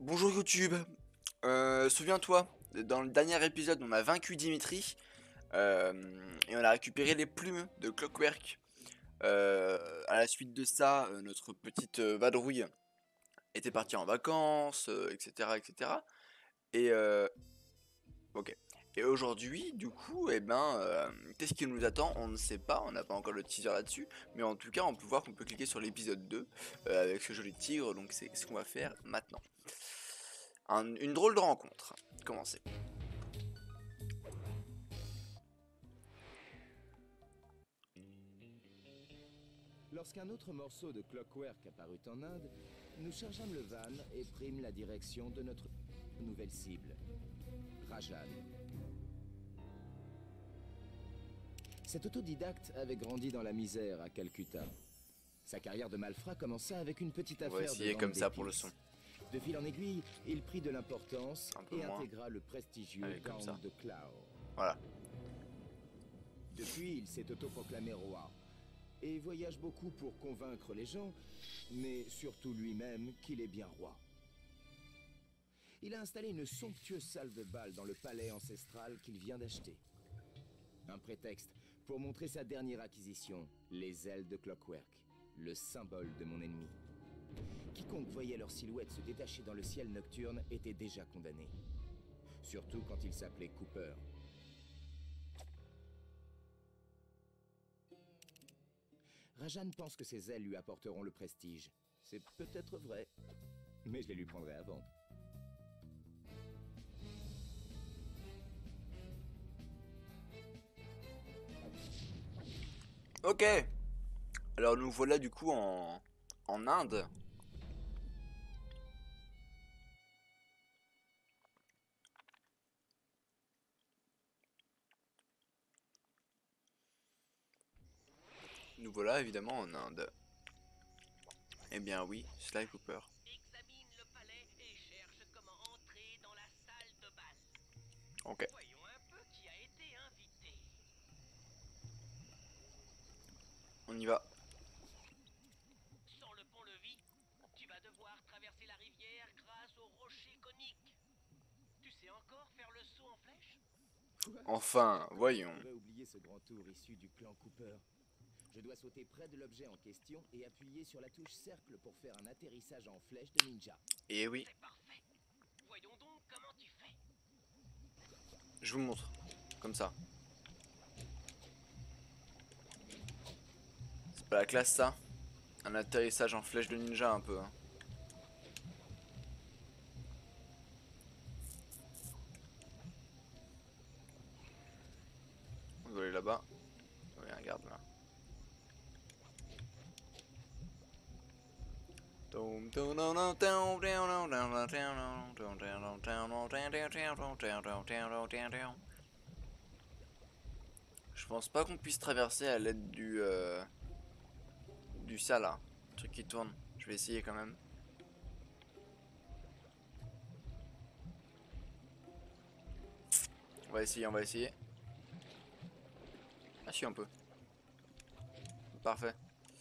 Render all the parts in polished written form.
Bonjour YouTube. Souviens-toi, dans le dernier épisode, on a vaincu Dimitri et on a récupéré les plumes de Clockwork. À la suite de ça, notre petite vadrouille était partie en vacances, etc., etc. Et ok. Et aujourd'hui, du coup, qu'est-ce qui nous attend? On ne sait pas, on n'a pas encore le teaser là-dessus, mais en tout cas, on peut voir qu'on peut cliquer sur l'épisode 2 avec ce joli tigre, donc c'est ce qu'on va faire maintenant. Une drôle de rencontre. Commencez. Lorsqu'un autre morceau de Clockwork apparut en Inde, nous chargeâmes le van et prîmes la direction de notre nouvelle cible, Rajan. Cet autodidacte avait grandi dans la misère à Calcutta. Sa carrière de malfrat commença avec une petite On va affaire de essayer vente comme ça pour le d'épices. son. De fil en aiguille, il prit de l'importance Un peu et moins. intégra le prestigieux Allez, comme ça. gang de Clow. Voilà. Depuis, il s'est autoproclamé roi et voyage beaucoup pour convaincre les gens, mais surtout lui-même qu'il est bien roi. Il a installé une somptueuse salle de bal dans le palais ancestral qu'il vient d'acheter. Un prétexte pour montrer sa dernière acquisition, les ailes de Clockwork, le symbole de mon ennemi. Quiconque voyait leur silhouette se détacher dans le ciel nocturne était déjà condamné. Surtout quand il s'appelait Cooper. Rajan pense que ses ailes lui apporteront le prestige. C'est peut-être vrai, mais je les lui prendrai avant. Ok. Alors nous voilà du coup en Inde. Nous voilà évidemment en Inde. Eh bien oui, Sly Cooper. Examine le palais et cherche comment entrer dans la salle de bal. Ok. Voyons un peu qui a été invité. On y va. Sans le pont-levis, tu vas devoir traverser la rivière grâce aux rochers coniques. Tu sais encore faire le saut en flèche? Enfin, voyons. Je pourrais oublier ce grand tour issu du clan Cooper. Je dois sauter près de l'objet en question et appuyer sur la touche cercle pour faire un atterrissage en flèche de ninja. Et oui, C'est parfait. Voyons donc comment tu fais. je vous montre. Comme ça. C'est pas la classe ça? Un atterrissage en flèche de ninja un peu. Hein. On doit aller là-bas. Oui, regarde là. Je pense pas qu'on puisse traverser à l'aide du ça là. Le truc qui tourne. Je vais essayer quand même. On va essayer, on va essayer. Ah si, on peut. Parfait.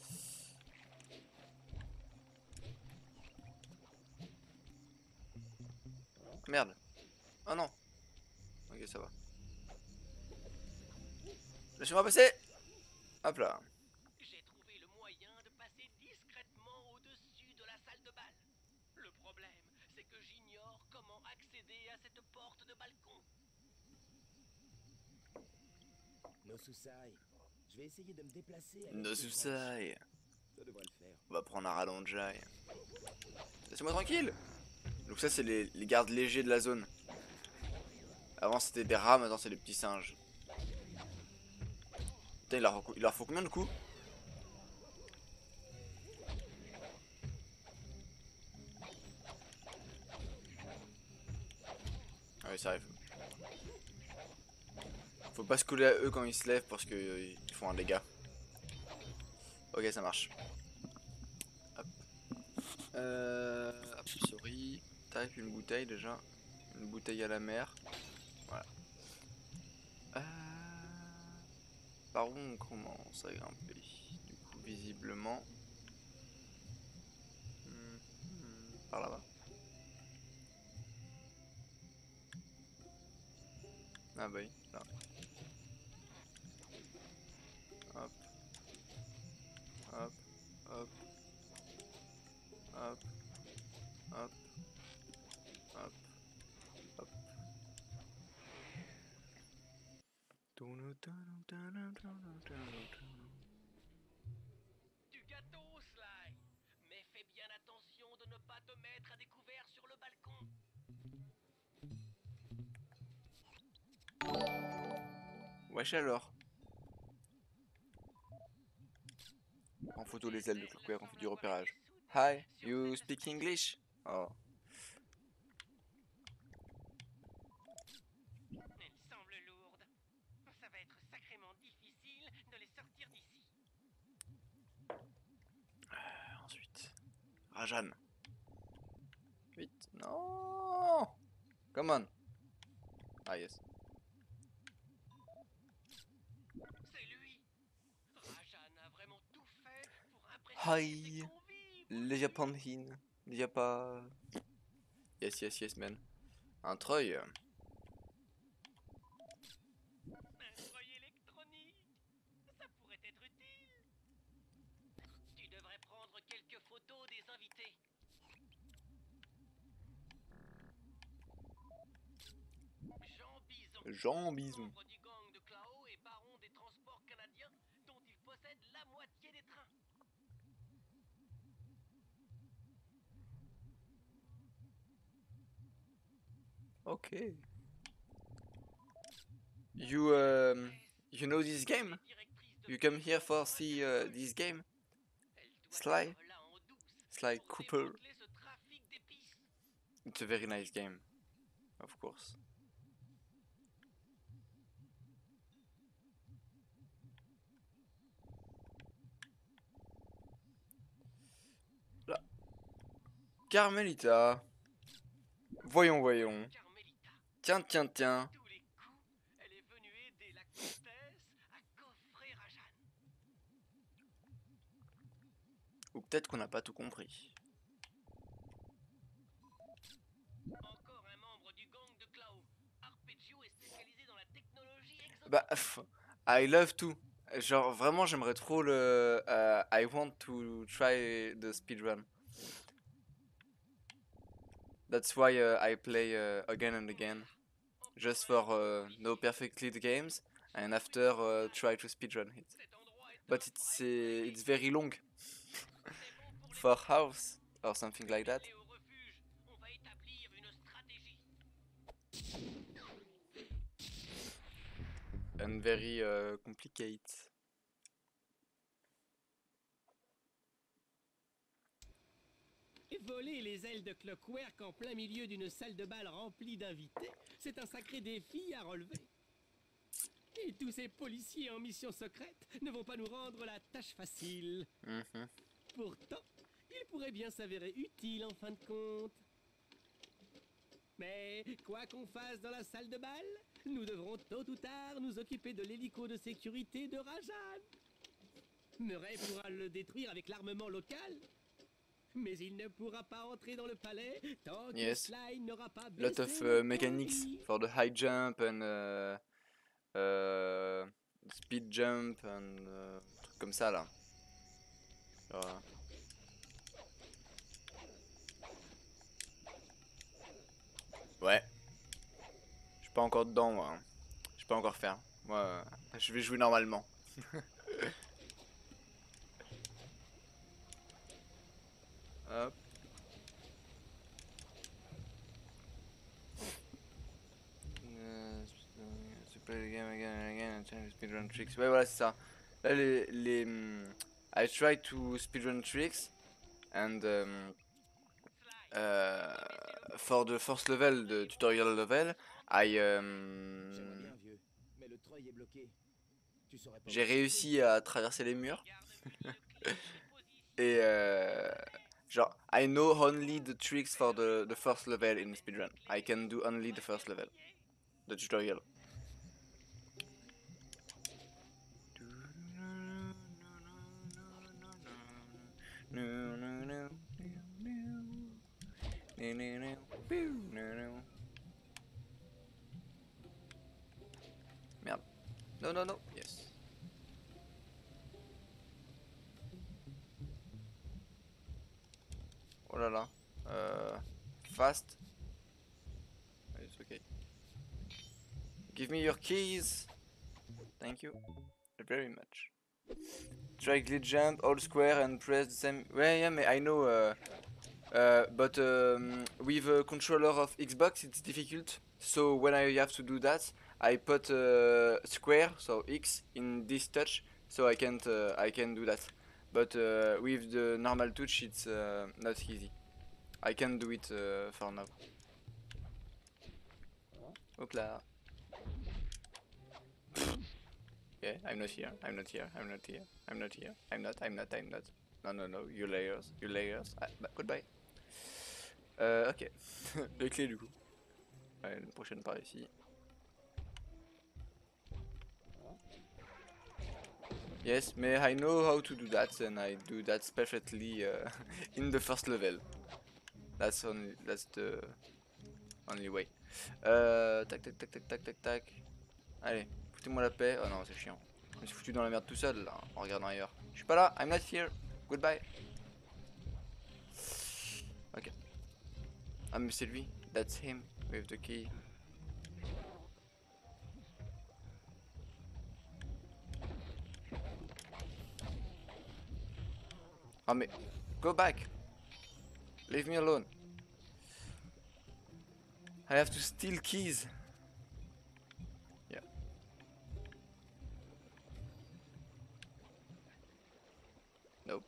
Merde. Oh non. Ok, ça va. Laissez-moi passer. Hop là. J'ai trouvé le moyen de passer discrètement au-dessus de la salle de bal. Le problème, c'est que j'ignore comment accéder à cette porte de balcon. No Susai, je vais essayer de me déplacer avec No ces branches. Susai. Ça devrait le faire. On va prendre un rallongeai. Laissez-moi tranquille. Donc ça, c'est les gardes légers de la zone. Avant, c'était des rats, maintenant, c'est des petits singes. Putain, il leur faut combien de coups? Ah oui, ça arrive. Faut pas se coller à eux quand ils se lèvent parce que ils font un dégât. Ok, ça marche. Hop. Hop, sorry. Tac, une bouteille déjà. Une bouteille à la mer. Voilà. Par où on commence à grimper? Du coup, visiblement. Par là-bas. Ah bah oui, là. Hop, hop, hop, hop, hop, hop, hop. Du gâteau, Sly. Mais fais bien attention de ne pas te mettre à découvert sur le balcon. Wesh alors. En photo les ailes de Clockwork, on fait du repérage. Hi, you speak English? Oh. Elles semblent lourdes. Ça va être sacrément difficile de les sortir d'ici. Ensuite, Rajan. Vite. Non. Come on. Ah yes. C'est lui. Rajan a vraiment tout fait pour impressionner ses Hi. convives. Les Japanines. Les Japa. Yes, yes, yes, man. Un treuil. Un treuil électronique. Ça pourrait être utile. Tu devrais prendre quelques photos des invités. Jean Bison. Jean Bison. Membre du gang de Clao et baron des transports canadiens dont il possède la moitié des trains. Okay. You know this game? You come here for see this game? Sly? Sly Cooper. It's a very nice game, of course. Là. Carmelita. Voyons, voyons. Tiens, tiens, tiens. Tous les coups, elle est venue aider la comtesse à coffrer Rajan. Ou peut-être qu'on n'a pas tout compris. Encore un membre du gang de Clao. Arpeggio est spécialisé dans la technologie exotique. Bah, I love to. Genre, vraiment, j'aimerais trop le... I want to try the speedrun. That's why I play again and again. Just for know perfectly the games. And after try to speedrun it. Cet endroit est But it's very long. For house or something like that. Allez au refuge. On va établir une stratégie. And very complicated. Voler les ailes de Clockwork en plein milieu d'une salle de bal remplie d'invités, c'est un sacré défi à relever. Et tous ces policiers en mission secrète ne vont pas nous rendre la tâche facile. Mhm. Pourtant, ils pourraient bien s'avérer utiles en fin de compte. Mais quoi qu'on fasse dans la salle de bal, nous devrons tôt ou tard nous occuper de l'hélico de sécurité de Rajan. Murray pourra le détruire avec l'armement local, mais il ne pourra pas entrer dans le palais tant que Yes. Sly n'aura pas Lot baissé of le mechanics combi. for the high jump and speed jump and trucs comme ça là. Genre, ouais. Je suis pas encore dedans moi. Hein. Je peux pas encore faire. Moi, je vais jouer normalement. Hop. Play the game again and again and change the speedrun tricks. Ouais, voilà, c'est ça. Là, I try to speedrun tricks and for the first level, the tutorial level, J'aimerais bien, vieux, mais le treuil est bloqué. Tu saurais pas. j'ai réussi à traverser les murs. Et genre, I know only the tricks for the first level in speedrun. I can do only the first level, the tutorial. No, no, no. Yes. Oh là là. Fast. It's okay. Give me your keys. Thank you very much. Try glitch jump, hold square and press the same. Yeah, yeah, I know. But with a controller of Xbox, it's difficult. So when I have to do that, I put square, so X, in this touch, so I can do that. But with the normal touch, it's not easy. I can do it for now. Hop là. Yeah, I'm not here. I'm not here. I'm not here. I'm not here. I'm not. I'm not. I'm not. No, no, no. You layers. You layers. Ah, bah, goodbye. Ok. Les clés du coup. Allez, une prochaine par ici. Yes, may I know how to do that, and I do that perfectly in the first level. That's the only way. Tac tac tac tac tac tac tac. Allez, foutez-moi la paix. Oh non, c'est chiant. Je me suis foutu dans la merde tout seul là, en regardant ailleurs. Je suis pas là, I'm not here. Goodbye. Ok. Ah mais c'est lui. That's him with the key. Ah mais go back. Leave me alone. I have to steal keys. Yeah. Nope.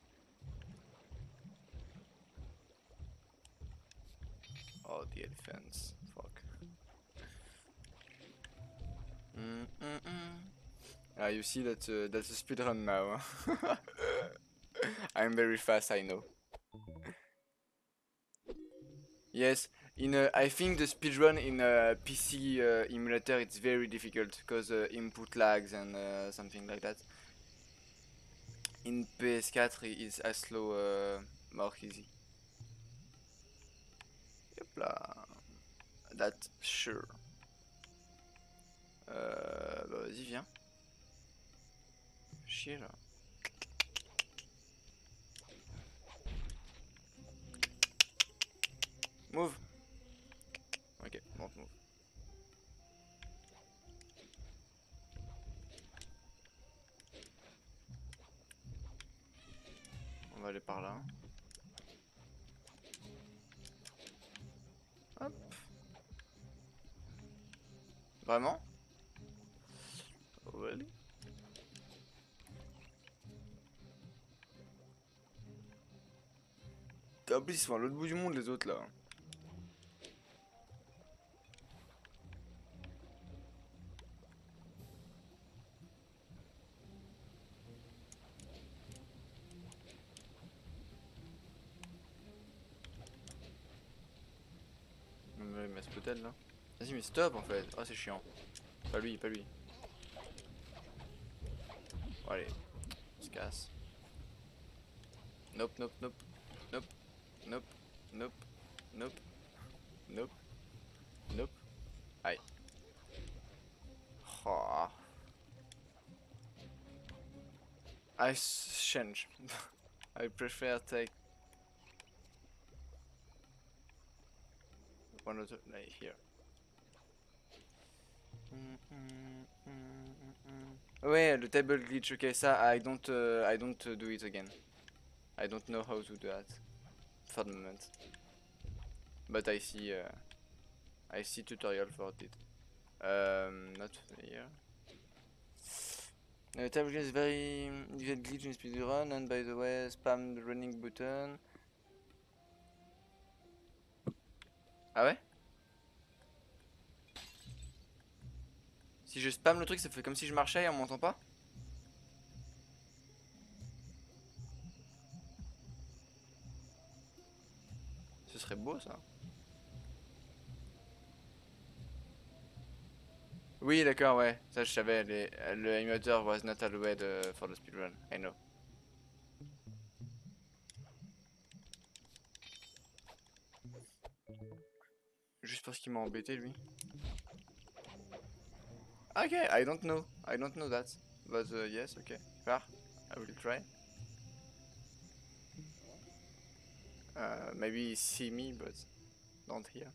Oh, the elephants. Fuck. Ah, you see that that's a speedrun now. I'm very fast, I know. Yes, I think the speedrun in PC emulator it's very difficult because input lags and something like that. In PS4 it's as slow, more easy. Yep là, that's sure. Bah vas-y viens. Chier là. Move. Ok, bon, move. On va aller par là. Hop. Vraiment? Really? En plus ils sont à l'autre bout du monde les autres là. Ouais, mais ce là. Vas-y mais stop en fait. Ah c'est chiant. Pas lui, pas lui. Bon, allez, on se casse. Nope, nope, nope. Nope. Nope. Nope. Nope. Nope. Nope. Aïe. Oh. I change. I prefer take one of the like here. Ouais, le table glitch, ok, ça, I don't do it again. I don't know how to do that for the moment. But I see tutorial for it. Not here. Table glitch is very you get glitch in speedrun, and by the way, spam the running button. Ah ouais? Si je spam le truc, ça fait comme si je marchais et on m'entend pas? Ce serait beau ça. Oui, d'accord, ouais. Ça je savais. Le animateur was not allowed for the speedrun. I know. Juste parce qu'il m'a embêté lui. Okay, I don't know. I don't know that. But yes, okay. Fair. I will try. Maybe see me, but don't hear.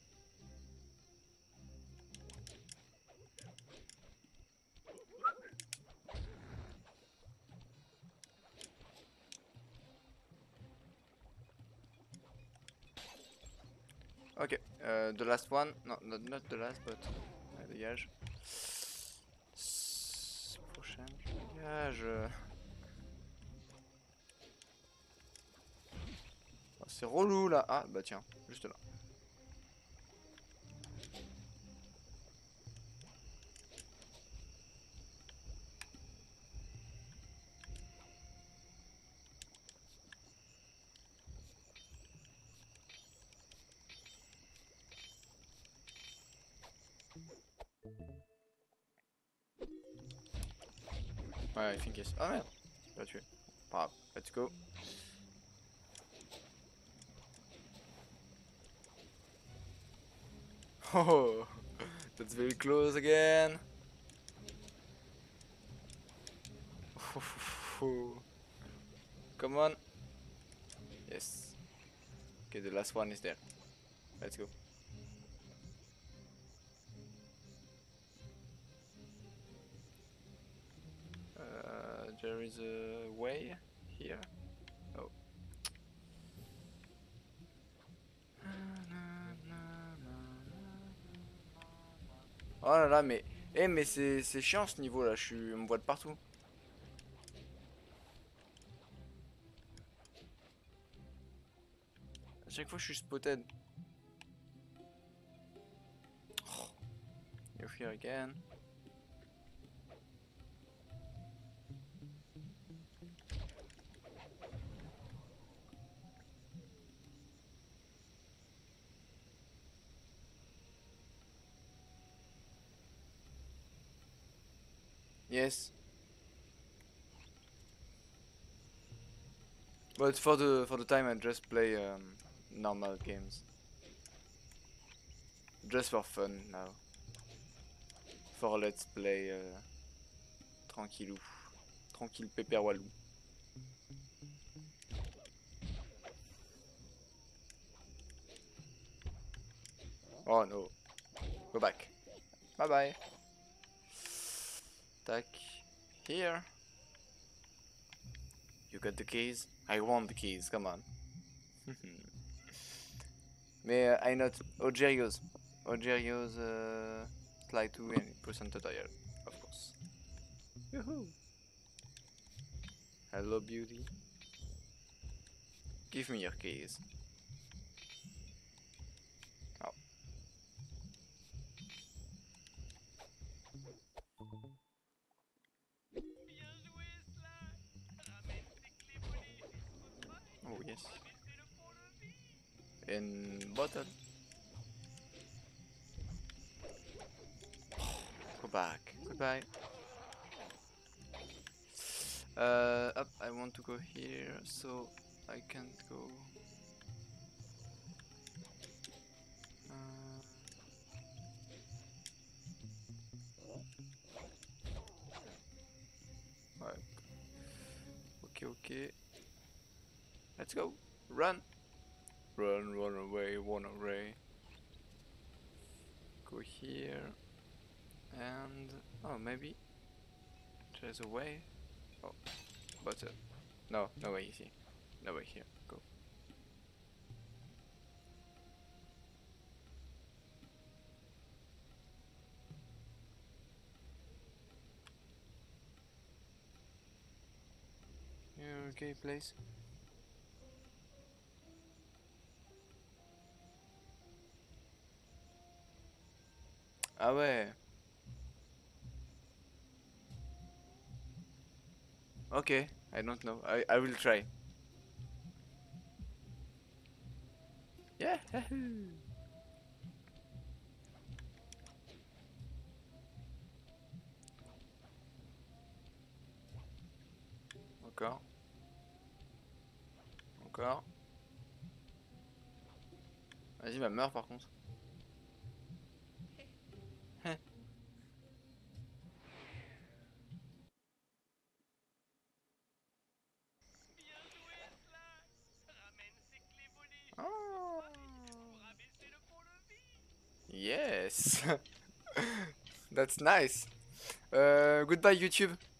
Okay, the last one. No, not the last, but dégage. Prochain, dégage. Oh, c'est relou là. Ah, bah tiens, juste là. Ouais, I think yes. Ah merde, pas tué. Pas grave, let's go. Oh, that's very close again. Come on. Yes. Okay, the last one is there. Let's go. There is a way here. Oh. Oh là là, mais... Eh, mais c'est chiant ce niveau là, on me voit de partout. À chaque fois je suis spotted. Oh. You're here again. Yes. But for the time I just play normal games. Just for fun now. For let's play tranquillou. Tranquille pépère walou. Oh no. Go back. Bye bye. Tac. Here. You got the keys? I want the keys, come on. Mais I not Ogerios. Ogerios slide to any percent tutorial, of course. Yoo-hoo. Hello beauty. Give me your keys. Oh. Bien joué, Slash. Ramène tes clés volées jusqu'au toit et Oh tu yes. pourras baisser le pont-levis. In bottle. Go back. Goodbye. Up. I want to go here, so I can't go. Ouais. Ok, ok. Let's go. Run. Run, run away, run away. Go here. And oh, maybe there's a way. Oh, but no, no way here. No way here. Go. Here, okay, place. Ah ouais. Okay, I don't know. I will try. Yeah. Encore. Encore. Vas-y, bah meurs par contre. Yes. That's nice. Goodbye YouTube.